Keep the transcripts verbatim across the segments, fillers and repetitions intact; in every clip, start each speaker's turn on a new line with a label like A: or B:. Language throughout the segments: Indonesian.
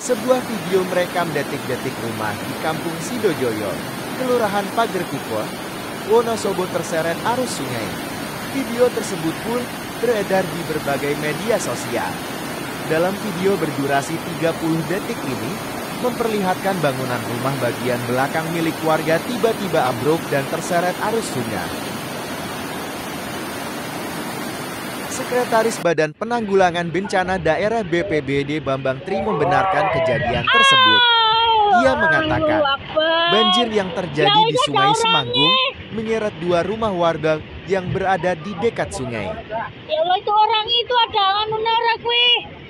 A: Sebuah video merekam detik-detik rumah di Kampung Sidojoyo, Kelurahan Pagerkuko, Wonosobo terseret arus sungai. Video tersebut pun beredar di berbagai media sosial. Dalam video berdurasi tiga puluh detik ini, memperlihatkan bangunan rumah bagian belakang milik warga tiba-tiba ambruk dan terseret arus sungai. Sekretaris Badan Penanggulangan Bencana Daerah B P B D Bambang Tri membenarkan kejadian tersebut. Ia mengatakan, banjir yang terjadi di Sungai Semanggung menyeret dua rumah warga yang berada di dekat sungai.
B: Ya Allah, itu orang itu ada anu nara kuwi.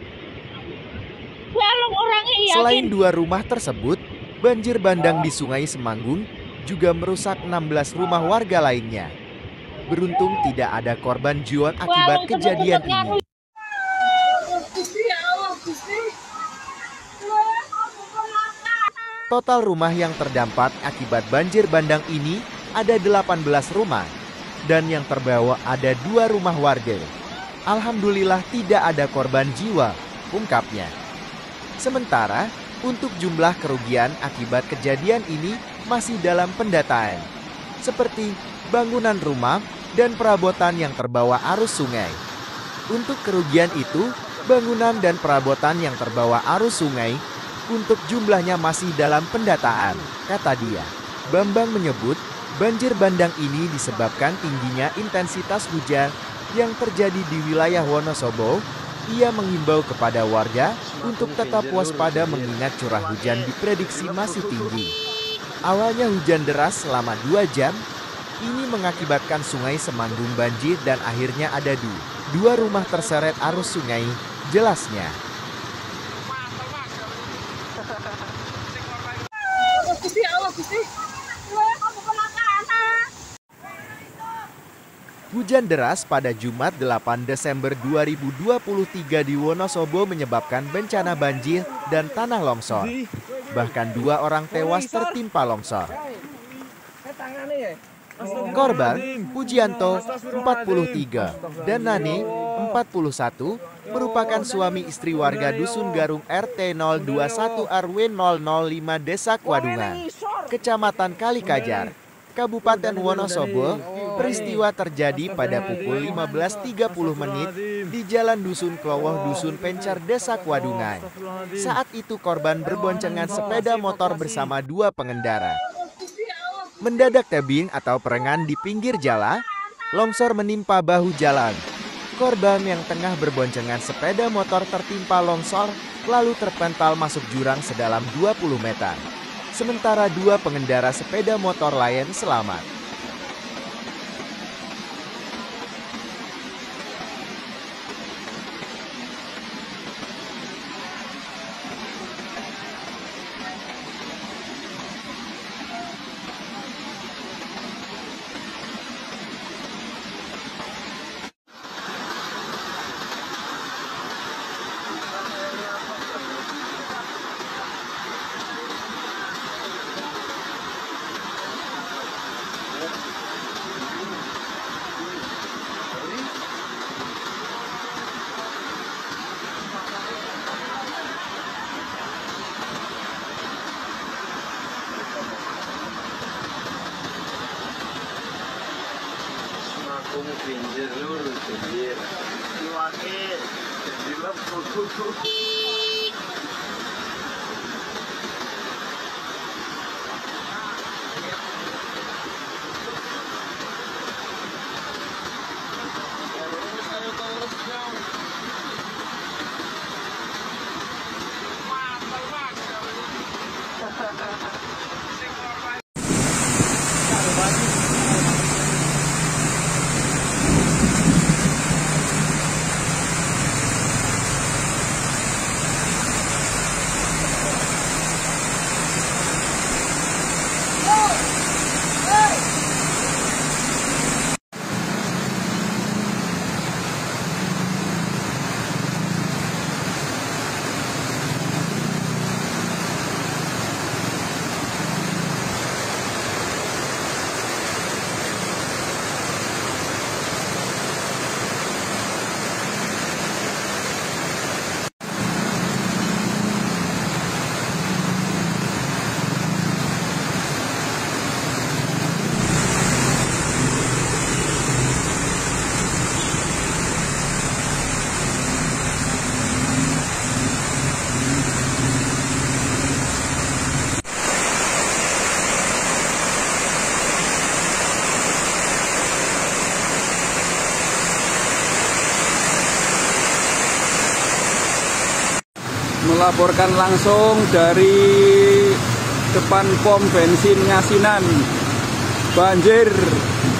A: Selain dua rumah tersebut, banjir bandang di Sungai Semanggung juga merusak enam belas rumah warga lainnya. Beruntung tidak ada korban jiwa akibat kejadian ini. Total rumah yang terdampak akibat banjir bandang ini ada delapan belas rumah, dan yang terbawa ada dua rumah warga. Alhamdulillah tidak ada korban jiwa, ungkapnya. Sementara, untuk jumlah kerugian akibat kejadian ini masih dalam pendataan, seperti bangunan rumah dan perabotan yang terbawa arus sungai. Untuk kerugian itu, bangunan dan perabotan yang terbawa arus sungai, untuk jumlahnya masih dalam pendataan, kata dia. Bambang menyebut, banjir bandang ini disebabkan tingginya intensitas hujan yang terjadi di wilayah Wonosobo. Ia mengimbau kepada warga untuk tetap waspada mengingat curah hujan diprediksi masih tinggi. Awalnya hujan deras selama dua jam, ini mengakibatkan Sungai Semanggung banjir dan akhirnya ada du. dua rumah terseret arus sungai, jelasnya. Hujan deras pada Jumat delapan Desember dua ribu dua puluh tiga di Wonosobo menyebabkan bencana banjir dan tanah longsor. Bahkan dua orang tewas tertimpa longsor. Korban, Pujianto, empat puluh tiga, dan Nani, empat puluh satu, merupakan suami istri warga Dusun Garung R T nol dua satu R W nol nol lima Desa Kwadungan, Kecamatan Kalikajar, Kabupaten Wonosobo. Peristiwa terjadi pada pukul lima belas tiga puluh menit di Jalan Dusun Klowoh, Dusun Pencar, Desa Kwadungan. Saat itu korban berboncengan sepeda motor bersama dua pengendara. Mendadak tebing atau perengan di pinggir jalan, longsor menimpa bahu jalan. Korban yang tengah berboncengan sepeda motor tertimpa longsor lalu terpental masuk jurang sedalam dua puluh meter. Sementara dua pengendara sepeda motor lain selamat.
C: Como pinggir lurus pinggir diwakil dilep
D: melaporkan langsung dari depan pom bensin Ngasinan. Banjir